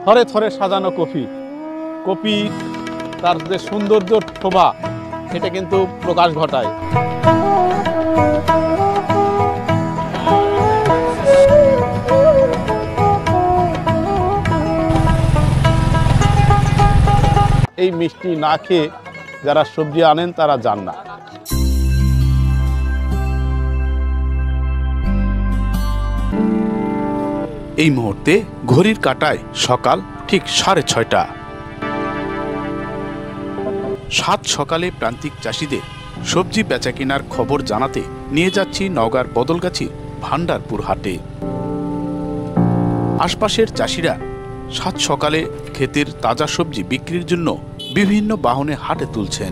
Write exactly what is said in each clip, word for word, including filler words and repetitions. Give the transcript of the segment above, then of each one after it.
থরে থরে সাজানো কফি কপি তার যে সৌন্দর্য শোভা এটা কিন্তু প্রকাশ ঘটায়। এই মিষ্টি না খেয়ে যারা সবজি আনেন তারা যান না। এই মুহূর্তে ঘড়ির কাঁটায় সকাল ঠিক সাড়ে ছয়টা। সাত সকালে প্রান্তিক চাষিদের সবজি বেচা কেনার খবর জানাতে নিয়ে যাচ্ছি নওগাঁর বদলগাছির ভান্ডারপুর হাটে। আশপাশের চাষিরা সাত সকালে ক্ষেতের তাজা সবজি বিক্রির জন্য বিভিন্ন বাহনে হাটে তুলছেন।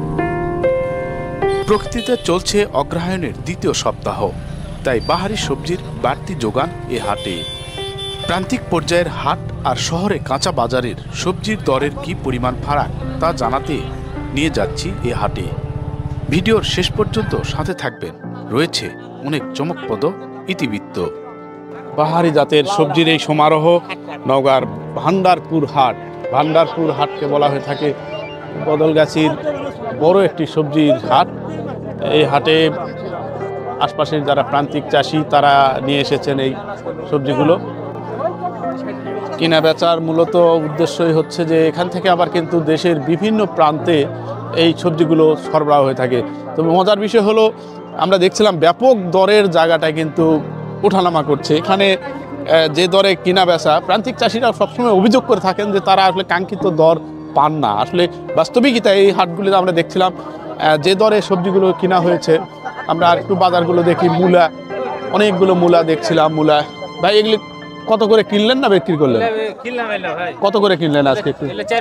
প্রকৃতিতে চলছে অগ্রহায়ণের দ্বিতীয় সপ্তাহ, তাই বাহারি সবজির বাড়তি যোগান এ হাটে। প্রান্তিক পর্যায়ের হাট আর শহরে কাঁচা বাজারের সবজির দরের কি পরিমাণ ফারাক তা জানাতে নিয়ে যাচ্ছি এ হাটে। ভিডিওর শেষ পর্যন্ত সাথে থাকবেন, রয়েছে অনেক চমকপ্রদ ইতিবৃত্ত। বাহারি জাতের সবজির এই সমারোহ নওগাঁর ভান্ডারপুর হাট। ভান্ডারপুর হাটকে বলা হয়ে থাকে বদলগাছির বড় একটি সবজির হাট। এই হাটে আশপাশের যারা প্রান্তিক চাষি তারা নিয়ে এসেছেন এই সবজিগুলো। কেনা বেচার মূলত উদ্দেশ্যই হচ্ছে যে এখান থেকে আবার কিন্তু দেশের বিভিন্ন প্রান্তে এই সবজিগুলো সরবরাহ হয়ে থাকে। তবে মজার বিষয় হলো আমরা দেখছিলাম ব্যাপক দরের জায়গাটা কিন্তু ওঠানামা করছে। এখানে যে দরে কিনা বেচা প্রান্তিক চাষিরা সবসময় অভিযোগ করে থাকেন যে তারা আসলে কাঙ্ক্ষিত দর পান না। আসলে বাস্তবিকতা এই হাটগুলিতে আমরা দেখছিলাম যে দরে সবজিগুলো কিনা হয়েছে। আমরা আর একটু বাজারগুলো দেখি, মূলা অনেকগুলো মূলা দেখছিলাম। মূলা ভাই এগুলি কত করে কিনলেন না বিক্রি করলেন? কত করে কিনলেন আজকে?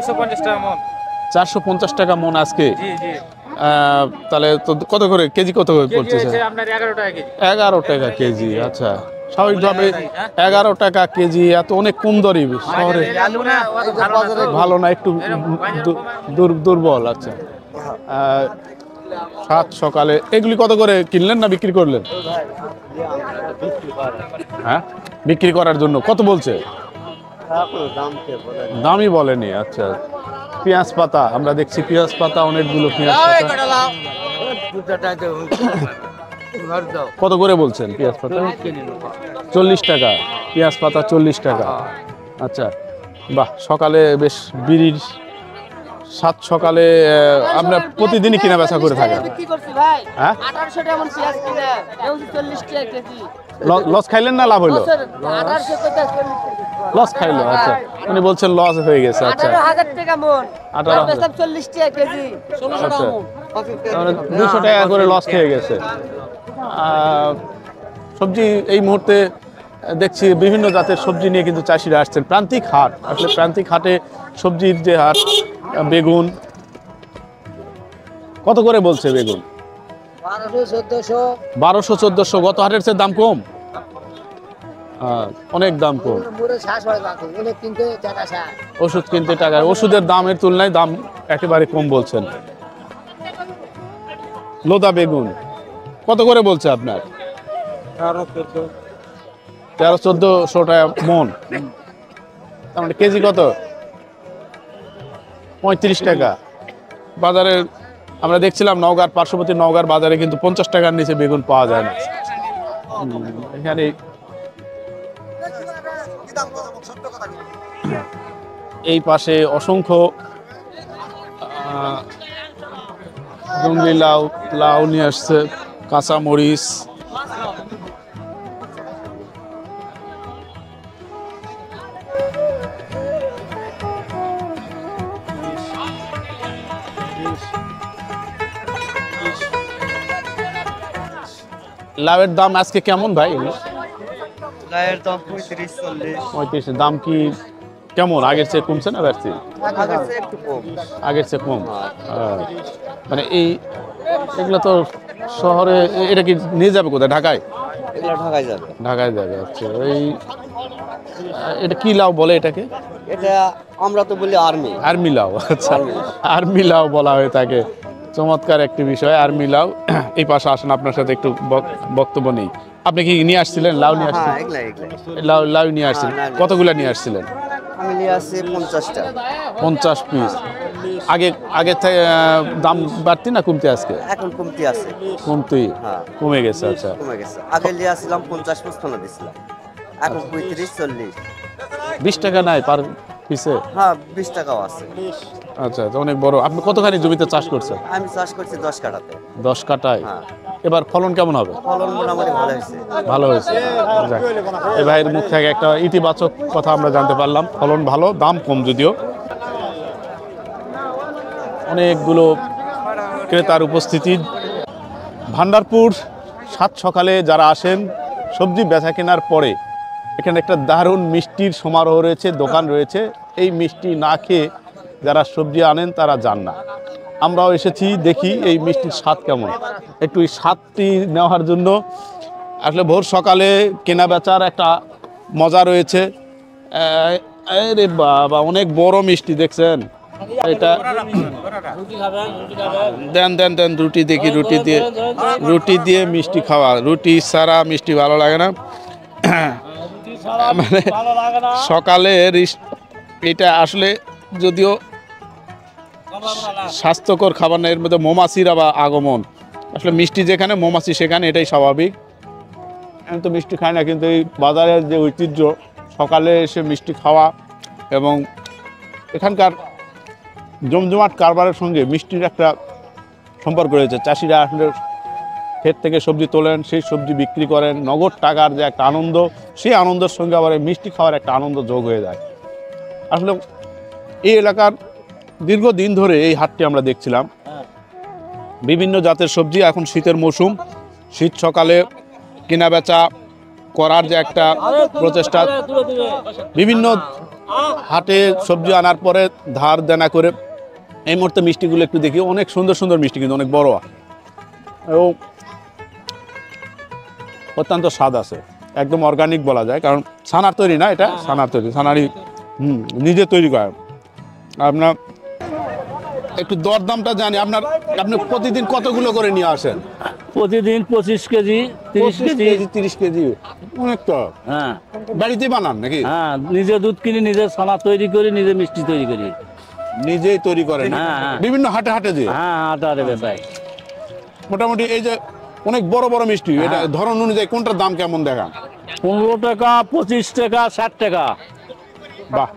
চারশো পঞ্চাশ টাকা মন আজকে। তাহলে তো কত করে কেজি কত করে পড়ছে? এগারো টাকা কেজি। আচ্ছা, স্বাভাবিকভাবে এগারো টাকা কেজি এত অনেক কম দরই শহরে ভালো না, একটু দুর্বল। আচ্ছা, সাত সকালে এগুলি কত করে কিনলেন না বিক্রি করলেন? হ্যাঁ, বিক্রি করার জন্য কত বলছে? দামই বলেনি। আচ্ছা, পেঁয়াজ পাতা আমরা দেখছি, পেঁয়াজ পাতা অনেকগুলো পেঁয়াজ পাতা কত করে বলছেন? পেঁয়াজ পাতা চল্লিশ টাকা, পেঁয়াজ পাতা চল্লিশ টাকা। আচ্ছা, বাহ, সকালে বেশ বিড়ির সাত সকালে আমরা প্রতিদিনই কিনা বেচা করে থাকি। হ্যাঁ, লস খাইলেন না লাভ হইলো? লস খাইলো। আচ্ছা, উনি বলছেন লস হয়ে গেছে। আচ্ছা, আঠারো দুইশো টাকা করে লস খেয়ে গেছে। সবজি এই মুহূর্তে দেখছি বিভিন্ন জাতের সবজি নিয়ে কিন্তু চাষিরা আসছেন। প্রান্তিক হাট, আসলে প্রান্তিক হাটে সবজির যে হাট। বেগুন কত করে বলছে? বেগুন বারোশো চোদ্দশো। গত হাটের চেয়ে দাম কম, অনেক দাম কম। ওষুধ কিনতে টাকা, ওষুধের দামের তুলনায় দাম একেবারে কম বলছেন। লোদা বেগুন কত করে বলছে আপনার? তেরো চোদ্দশো টাকা মন। তার মানে কেজি কত? পঁয়ত্রিশ টাকা। বাজারে আমরা দেখছিলাম নওগাঁর পার্শ্ববর্তী নওগাঁর বাজারে কিন্তু পঞ্চাশ টাকার নিচে বেগুন পাওয়া যায় না। এখানে এই পাশে অসংখ্য জঙ্গলি লাউ লাউ নিয়ে আসছে, কাঁচা মরিচ। লাউয়ের দাম আজকে কেমন ভাই? লাউয়ের দাম পঁয়ত্রিশ চল্লিশ। পঁয়ত্রিশ। দাম কি কেমন? আগের চেয়ে কমছে না বাড়ছে? আগের চেয়ে কম। মানে এই এগুলো তো শহরে, এটা কি নিয়ে যাবে কোথায়? ঢাকায়? এগুলো ঢাকায় যাবে। ঢাকায় যাবে। আচ্ছা, এই এটা কি লাউ বলে এটাকে? এটা আমরা তো বলি আর্মি। আর্মি লাউ। আচ্ছা, আর্মি লাউ বলা হয়ে থাকে। চমৎকার একটি বিষয়, আর্মি লাউ। এই পাশে আসেন, আপনার সাথে একটু বক্তব্য নেই। আপনি কি নিয়ে আসছিলেন লাউ? নিয়ে আসছিলেন লাউ? লাউ নিয়ে আসছিলেন? কতগুলা নিয়ে আসছিলেন? আগেলি আছে পঞ্চাশটা। পঞ্চাশ পিস। আগে আগে থেকে আহ, দাম বাড়তি না কমতে আজকে? এখন কমতি আছে। কমতি? হ্যাঁ কমে গেছে। আচ্ছা, কমে গেছে। আগেলি আসছিলাম পঞ্চাশ পঁচপান্ন দিছিলাম, এখন পঁয়ত্রিশ চল্লিশ। বিশ টাকা নাই পার পিসে? হ্যাঁ বিশ টাকাও আছে। আচ্ছা, তো অনেক বড়। আপনি কতখানি জমিতে চাষ করছেন? আমি চাষ করছি দশ কাঠাতে। দশ কাঠায়? হ্যাঁ। এবার ফলন কেমন হবে? ফলন মোটামুটি ভালো হয়েছে। ভালো হয়েছে। যাক, এই ভাইয়ের মুখ থেকে একটা ইতিবাচক কথা আমরা জানতে পারলাম। ফলন ভালো, দাম কম যদিও। অনেকগুলো ক্রেতার উপস্থিতি। ভান্ডারপুর সাত সকালে যারা আসেন সবজি বেচা কেনার পরে এখানে একটা দারুণ মিষ্টির সমারোহ রয়েছে, দোকান রয়েছে। এই মিষ্টি না খেয়ে যারা সবজি আনেন তারা যান না। আমরাও এসেছি, দেখি এই মিষ্টির স্বাদ কেমন। একটু এই স্বাদটি নেওয়ার জন্য আসলে ভোর সকালে কেনা বেচার একটা মজা রয়েছে। আরে বাবা, অনেক বড় মিষ্টি দেখছেন এটা। দেন দেন দেন রুটি দেখি, রুটি দিয়ে রুটি দিয়ে মিষ্টি খাওয়া। রুটি ছাড়া মিষ্টি ভালো লাগে না। মানে সকালের এটা আসলে যদিও স্বাস্থ্যকর খাবার না, এর মধ্যে মৌমাছির আবার আগমন। আসলে মিষ্টি যেখানে মৌমাছি সেখানে, এটাই স্বাভাবিক। আমি তো মিষ্টি খাই না, কিন্তু এই বাজারের যে ঐতিহ্য সকালে এসে মিষ্টি খাওয়া এবং এখানকার জমজমাট কারবারের সঙ্গে মিষ্টির একটা সম্পর্ক রয়েছে। চাষিরা আসলে ক্ষেত থেকে সবজি তোলেন, সেই সবজি বিক্রি করেন, নগদ টাকার যে একটা আনন্দ, সেই আনন্দের সঙ্গে আবার এই মিষ্টি খাওয়ার একটা আনন্দ যোগ হয়ে যায়। আসলে এই এলাকার দীর্ঘদিন ধরে এই হাটটি আমরা দেখছিলাম। বিভিন্ন জাতের সবজি, এখন শীতের মৌসুম, শীত সকালে কেনা বেচা করার যে একটা প্রচেষ্টা, বিভিন্ন হাটে সবজি আনার পরে ধার দেনা করে এই মুহূর্তে মিষ্টিগুলো একটু দেখি। অনেক সুন্দর সুন্দর মিষ্টি, কিন্তু অনেক বড় এবং অত্যন্ত স্বাদ আছে। একদম অর্গানিক বলা যায়, কারণ ছানার তৈরি না, এটা ছানার তৈরি, ছানারই হুম নিজে তৈরি করে। আপনার একটু দরদামটা জানি। আপনার আপনি প্রতিদিন কতগুলো করে নিয়ে আসেন? প্রতিদিন পঁচিশ কেজি তিরিশ কেজি। তিরিশ কেজি অনেক তো। হ্যাঁ বাড়িতে বানান নাকি? হ্যাঁ, নিজে দুধ কিনি, নিজে ছানা তৈরি করি, নিজে মিষ্টি তৈরি করি। নিজেই তৈরি করেন? হ্যাঁ, হ্যাঁ। বিভিন্ন হাটে হাটে দিয়ে? হ্যাঁ হাটে হাটে বেচাই। মোটামুটি এই যে অনেক বড় বড় মিষ্টি, এটা ধরন অনুযায়ী কোনটার দাম কেমন দেখান? পনেরো টাকা, পঁচিশ টাকা, ষাট টাকা। বাহ,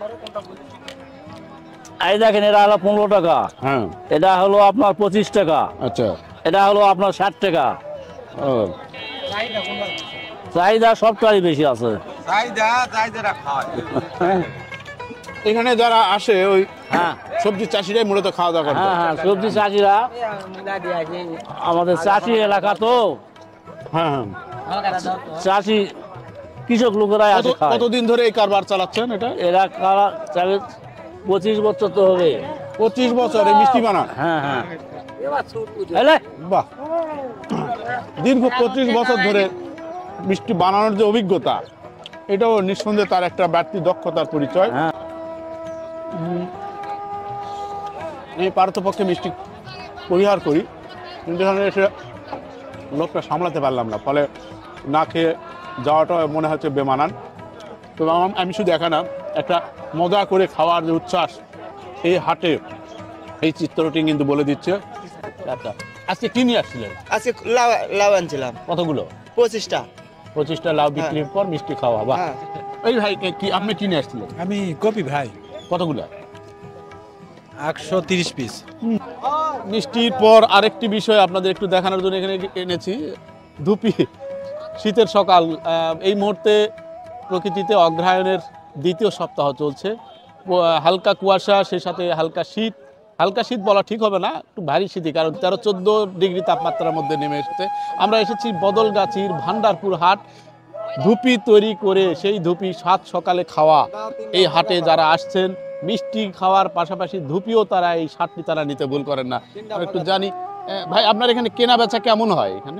এই দেখেন, এটা হলো পনেরো টাকা, হ্যাঁ, এটা হলো আপনার পঁচিশ টাকা, আচ্ছা, এটা হলো আপনার ষাট টাকা। ও চাহিদা সবটাই বেশি আছে। এখানে যারা আসে ওই হ্যাঁ সবজি চাষিরাই মূলত খাওয়া দাওয়া করে? হ্যাঁ হ্যাঁ, সবজি চাষিরা, আমাদের চাষি এলাকা তো, হ্যাঁ হ্যাঁ। চাষি কৃষক লোকেরাই আছে কত- খায়। কতদিন ধরে এই কারবার চালাচ্ছেন এটা? এরা কারা চাবে পঁচিশ বছর তো হবে। পঁচিশ বছর এই মিষ্টি বানান? হ্যাঁ হ্যাঁ। এলে, বাহ, দীর্ঘ পঁচিশ বছর ধরে মিষ্টি বানানোর যে অভিজ্ঞতা, এটাও নিঃসন্দেহে তার একটা বাড়তি দক্ষতার পরিচয়। হ্যাঁ। উম, আমি পারতপক্ষে মিষ্টি পরিহার করি, কিন্তু এখানে এসে লোকটা সামলাতে পারলাম না, ফলে না খেয়ে যাওয়াটা মনে হচ্ছে বেমানান। তো আম- আমি শুধু দেখা না, একটা মজা করে খাওয়ার যে উচ্ছ্বাস এই হাটে, এই চিত্রটি কিন্তু বলে দিচ্ছে। আচ্ছা, আজকে কি নিয়ে আসছিলেন? আজকে লাউ লাউ আনছিলাম কতগুলো? পঁচিশটা। পঁচিশটা লাউ বিক্রির পর মিষ্টি খাওয়া। বা হ্যাঁ। এই ভাই কে- কি আপনি কিনে আসছিলেন? আমি কপি ভাই, কতগুলো? একশো তিরিশ পিস। মিষ্টির পর আরেকটি বিষয় আপনাদের একটু দেখানোর জন্য এখানে এনেছি, ধুপি। শীতের সকাল, আহ, এই মুহূর্তে প্রকৃতিতে অগ্রহায়ণের দ্বিতীয় সপ্তাহ চলছে। প- হালকা কুয়াশা, সেই সাথে হালকা শীত। হালকা শীত বলা ঠিক হবে না, একটু ভারী শীতই, কারণ তেরো চোদ্দ ডিগ্রি তাপমাত্রার মধ্যে নেমে এসেছে। আমরা এসেছি বদলগাছির ভান্ডারপুর হাট। ধুপি তৈরি করে সেই ধুপি সাত সকালে খাওয়া, এই হাটে যারা আসছেন মিষ্টি খাওয়ার পাশাপাশি ধুপিও তারা এই হাটটি তারা নিতে ভুল করেন না। আমরা একটু জানি, আহ, ভাই আপনার এখানে কেনা বেচা কেমন হয়? এখানে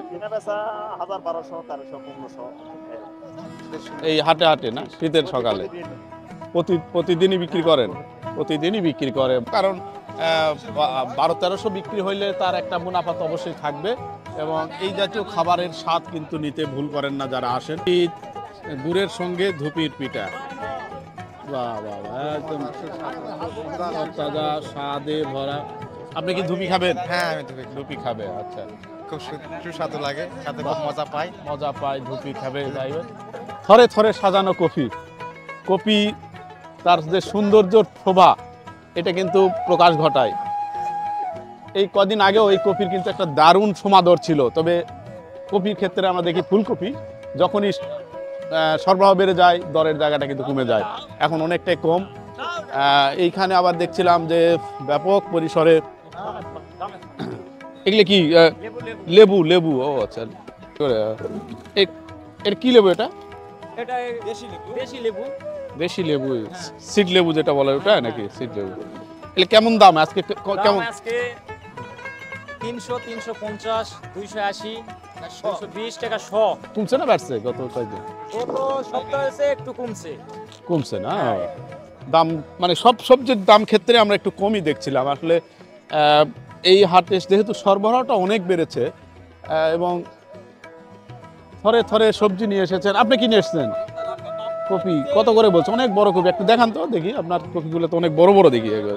এই হাটে হাটে না, শীতের সকালে প্রতি প্রতিদিনই বিক্রি করেন? প্রতিদিনই বিক্রি করে, কারণ আহ, বা- বারো তেরোশো বিক্রি হইলে তার একটা মুনাফা তো অবশ্যই থাকবে, এবং এই জাতীয় খাবারের স্বাদ কিন্তু নিতে ভুল করেন না যারা আসেন। এই গুড়ের সঙ্গে ধুপির পিঠা, বাহ বাহ বাহ, একদম তাজা স্বাদে ভরা। আপনি কি ধুপি খাবেন? হ্যাঁ আমি ধুপি খাই। ধুপি খাবে, আচ্ছা। খুব সু- সুস্বাদু লাগে, খেতে খুব মজা পাই। মজা পায়, ধুপি খাবে, যাইবে। থরে থরে সাজানো কফি, কফি তার যে সৌন্দর্য শোভা, এটা কিন্তু প্রকাশ ঘটায়। এই কদিন আগেও এই কফির কিন্তু একটা দারুণ সমাদর ছিল, তবে কফির ক্ষেত্রে আমরা দেখি ফুলকপি যখনই আহ, সরবরাহ বেড়ে যায়, দরের জায়গাটা কিন্তু কমে যায়। এখন অনেকটাই কম। আহ, এইখানে আবার দেখছিলাম যে ব্যাপক পরিসরে এগুলো কি আহ, লেবু লেবু ও আচ্ছা। এ- এর কি লেবু এটা? এটা দেশি লেবু দেশি লেবু দেশি লেবু, সিড লেবু যেটা বলে ওটা নাকি? সিড লেবু। এগুলো কেমন দাম আজকে? কে- দাম কেমন আজকে তিনশো তিনশো পঞ্চাশ দুইশো আশি দুইশো বিশ টাকা শ। কমছে না বাড়ছে গত কয়েকদিন? গত সপ্তাহে এসে একটু কমছে। কমছে না দাম, মানে সব সবজির দাম ক্ষেত্রে আমরা একটু কমই দেখছিলাম আসলে। আহ, এই হাটে যেহেতু সরবরাহটা অনেক বেড়েছে আহ, এবং থরে থরে সবজি নিয়ে এসেছেন। আপনি কি নিয়ে এসেছেন? কপি কত করে বলছে? অনেক বড় কপি, একটু দেখান তো দেখি। আপনার কপিগুলো তো অনেক বড় বড় দেখি, একেবারে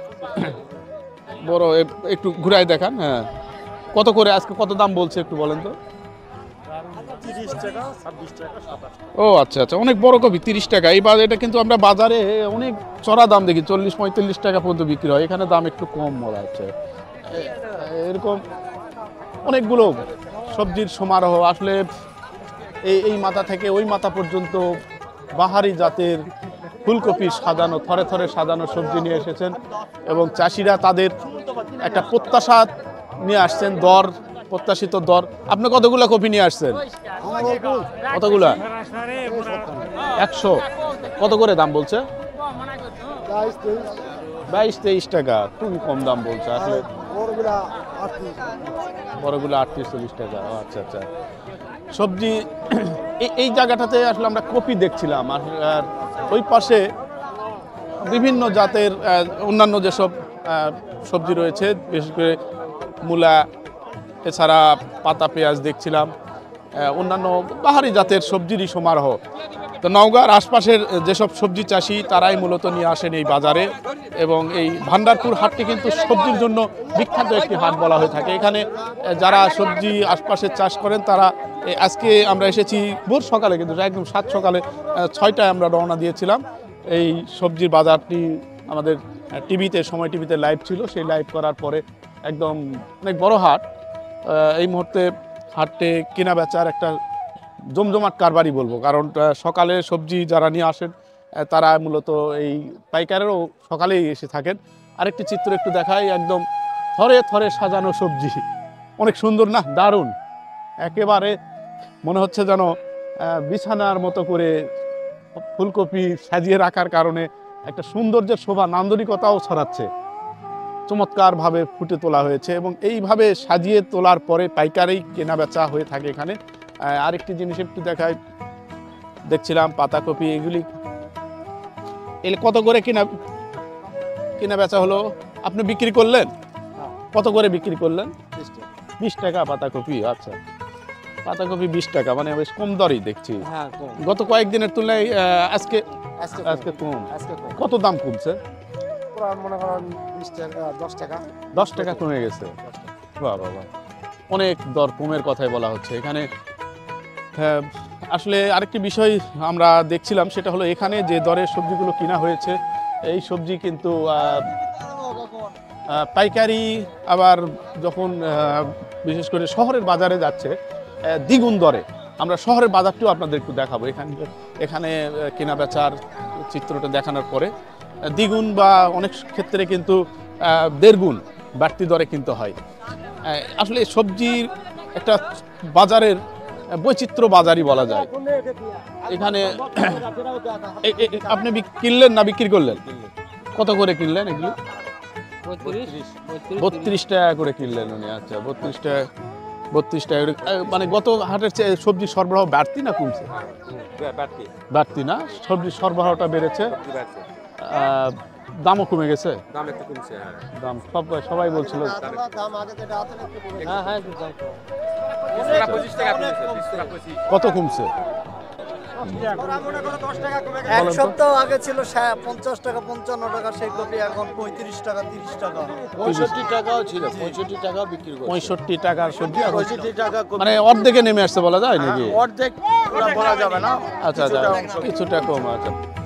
বড়। এ- একটু ঘুরাই দেখান। হ্যাঁ, কত করে আজকে, কত দাম বলছে একটু বলেন তো। ও আচ্ছা আচ্ছা, অনেক বড় কপি তিরিশ টাকা। এই বাজার এটা কিন্তু আমরা বাজারে অনেক চড়া দাম দেখি, চল্লিশ পঁয়তাল্লিশ টাকা পর্যন্ত বিক্রি হয়। এখানে দাম একটু কম মনে হচ্ছে। এ- এরকম অনেকগুলো সবজির সমারোহ আসলে। এই এই মাথা থেকে ওই মাথা পর্যন্ত বাহারি জাতের ফুলকপি সাজানো, থরে থরে সাজানো সবজি নিয়ে এসেছেন এবং চাষিরা তাদের একটা প্রত্যাশা নিয়ে আসছেন, দর প্রত্যাশিত দর। আপনি কতগুলা কপি নিয়ে আসছেন? কতগুলা? একশো। কত করে দাম বলছে? বাইশ তেইশ টাকা, খুবই কম দাম বলছে আসলে। বড়গুলো আটত্রিশ চল্লিশ টাকা। ও আচ্ছা আচ্ছা। সবজি এই- এই জায়গাটাতে আসলে আমরা কপি দেখছিলাম, আর আর ওই পাশে বিভিন্ন জাতের আহ, অন্যান্য যেসব আহ, সবজি রয়েছে, বিশেষ করে মূলা, এছাড়া পাতা পেঁয়াজ দেখছিলাম, আহ, অন্যান্য বাহারি জাতের সবজিরই সমারোহ। তো নওগাঁর আশপাশের যেসব সবজি চাষি তারাই মূলত নিয়ে আসেন এই বাজারে, এবং এই ভান্ডারপুর হাটটি কিন্তু সবজির জন্য বিখ্যাত একটি হাট বলা হয়ে থাকে। এখানে আহ, যারা সবজি আশপাশে চাষ করেন তারা, এই আজকে আমরা এসেছি ভোর সকালে, কিন্তু একদম সাত সকালে আহ, ছয়টায় আমরা রওনা দিয়েছিলাম। এই সবজির বাজারটি আমাদের টিভিতে, সময় টিভিতে লাইভ ছিল, সেই লাইভ করার পরে একদম অনেক বড় হাট। আহ, এই মুহূর্তে হাটে কেনা বেচার একটা জমজমাট কারবারই বলবো, কারণ আহ, সকালে সবজি যারা নিয়ে আসেন আহ, তারা মূলত এই পাইকারেরও সকালেই এসে থাকেন। আরেকটি চিত্র একটু দেখাই, একদম থরে থরে সাজানো সবজি, অনেক সুন্দর না? দারুণ, একেবারে মনে হচ্ছে যেন আহ, বিছানার মতো করে ফুলকপি সাজিয়ে রাখার কারণে একটা সৌন্দর্যের শোভা, নান্দনিকতাও ছড়াচ্ছে। চমৎকারভাবে ফুটে তোলা হয়েছে এবং এইভাবে সাজিয়ে তোলার পরে পাইকারি কেনা বেচা হয়ে থাকে এখানে। আহ, আরেকটি জিনিস একটু দেখাই, দেখছিলাম পাতাকপি, এগুলি এগুলি কত করে কেনা কেনা বেচা হলো? আপনি বিক্রি করলেন কত করে বিক্রি করলেন? বিশ টাকা পাতাকপি। আচ্ছা, পাতাকপি বিশ টাকা, মানে বেশ কম দরই দেখছি। হ্যাঁ কম। গত কয়েকদিনের তুলনায় আহ, আজকে আজকে আজকে কম। আজকে কম। কত দাম কমছে? পুরান মনে করেন বিশ টাকা দশ টাকা। দশ টাকা কমে গেছে। বাহ বাহ বাহ, অনেক দর কমের কথাই বলা হচ্ছে এখানে। হ্যাঁ, আসলে আরেকটি বিষয় আমরা দেখছিলাম, সেটা হলো এখানে যে দরে সবজিগুলো কিনা হয়েছে, এই সবজি কিন্তু আহ, আহ, পাইকারি আবার যখন আহ, বিশেষ করে শহরের বাজারে যাচ্ছে আহ, দ্বিগুণ দরে। আমরা শহরের বাজারটিও আপনাদের একটু দেখাবো। এখানে এখানে আহ, কেনা বেচার চিত্রটা দেখানোর পরে আহ, দ্বিগুণ বা অনেক ক্ষেত্রে কিন্তু আহ, দেড়গুণ বাড়তি দরে কিনতে হয়। আহ, আসলে সবজির একটা বাজারের বৈচিত্র্য বাজারই বলা যায়। এখানে এ- এ- এ- আপনি বিক- কিনলেন না বিক্রি করলেন? কত করে কিনলেন এগুলি? বত্রিশ টাকা করে কিনলেন উনি। আচ্ছা, বত্রিশ টাকা বত্রিশ টাকা করে। আহ, মানে গত হাটের চেয়ে সবজি সরবরাহ বাড়তি না কমছে? বাড়তি না, সবজির সরবরাহটা বেড়েছে, আহ, দামও কমে গেছে। দাম একটু কমছে। হ্যাঁ, দাম সব সবাই বলছিল। হ্যাঁ হ্যাঁ পঁচিশ টাকা কমেছে, বিশ টাকা পঁচিশ। কত কমছে? এক সপ্তাহ আগে ছিল সা- পঞ্চাশ টাকা পঞ্চান্ন টাকা সেই কপি এখন পঁয়ত্রিশ টাকা তিরিশ টাকা পঁয়ষট্টি টাকাও ছিল পঁয়ষট্টি টাকাও বিক্রি করছে পঁয়ষট্টি টাকার সবজি এখন- পঁয়ষট্টি টাকা কপি। মানে অর্ধেকে নেমে আসতে বলা যায় নাকি? অর্ধেক পুরা বলা যাবে না আচ্ছা আচ্ছা কিছুটা অংশ। কিছুটা কম আচ্ছা